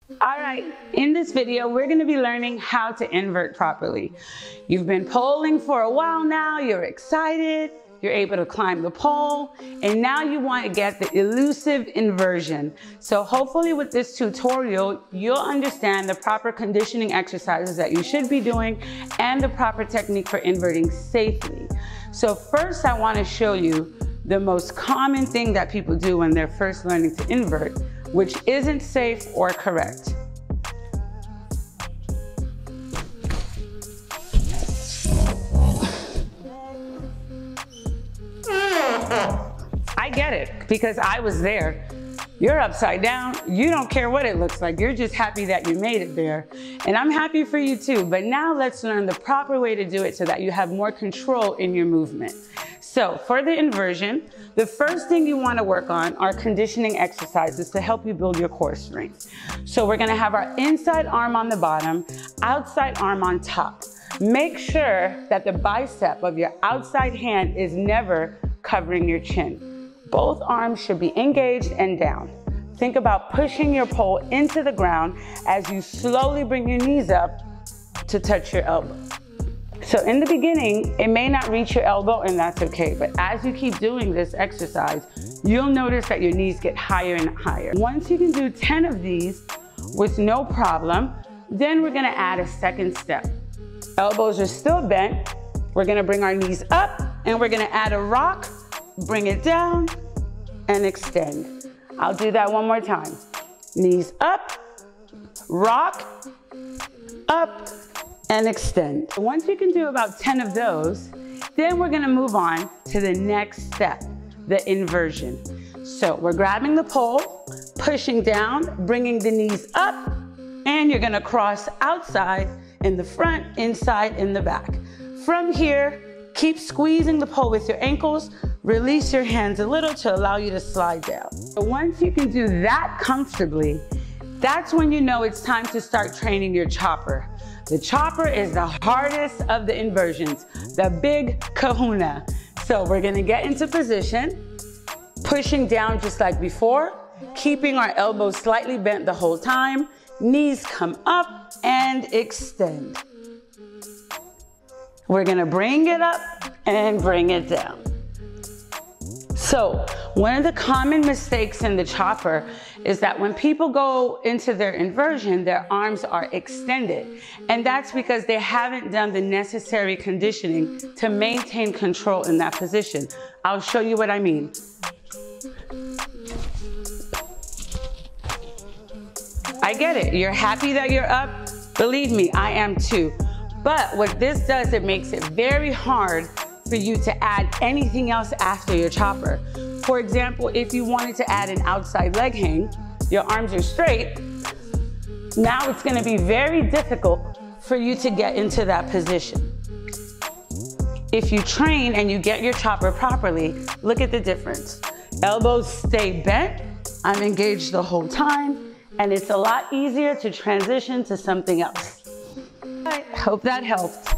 All right, in this video, we're gonna be learning how to invert properly. You've been poling for a while now, you're excited, you're able to climb the pole, and now you want to get the elusive inversion. So hopefully with this tutorial, you'll understand the proper conditioning exercises that you should be doing and the proper technique for inverting safely. So first, I want to show you the most common thing that people do when they're first learning to invert, which isn't safe or correct. I get it, because I was there. You're upside down, you don't care what it looks like, you're just happy that you made it there. And I'm happy for you too, but now let's learn the proper way to do it so that you have more control in your movement. So for the inversion, the first thing you want to work on are conditioning exercises to help you build your core strength. So we're going to have our inside arm on the bottom, outside arm on top. Make sure that the bicep of your outside hand is never covering your chin. Both arms should be engaged and down. Think about pushing your pole into the ground as you slowly bring your knees up to touch your elbow. So in the beginning, it may not reach your elbow, and that's okay. But as you keep doing this exercise, you'll notice that your knees get higher and higher. Once you can do 10 of these with no problem, then we're gonna add a second step. Elbows are still bent. We're gonna bring our knees up and we're gonna add a rock, bring it down and extend. I'll do that one more time. Knees up, rock, up, and extend. Once you can do about 10 of those, then we're gonna move on to the next step, the inversion. So we're grabbing the pole, pushing down, bringing the knees up, and you're gonna cross outside, in the front, inside, in the back. From here, keep squeezing the pole with your ankles, release your hands a little to allow you to slide down. So once you can do that comfortably, that's when you know it's time to start training your chopper. The chopper is the hardest of the inversions, the big kahuna. So we're gonna get into position, pushing down just like before, keeping our elbows slightly bent the whole time, knees come up and extend. We're gonna bring it up and bring it down. So one of the common mistakes in the chopper is that when people go into their inversion, their arms are extended. And that's because they haven't done the necessary conditioning to maintain control in that position. I'll show you what I mean. I get it, you're happy that you're up. Believe me, I am too. But what this does, it makes it very hard for you to add anything else after your chopper. For example, if you wanted to add an outside leg hang, your arms are straight, now it's gonna be very difficult for you to get into that position. If you train and you get your chopper properly, look at the difference. Elbows stay bent, I'm engaged the whole time, and it's a lot easier to transition to something else. I hope that helped.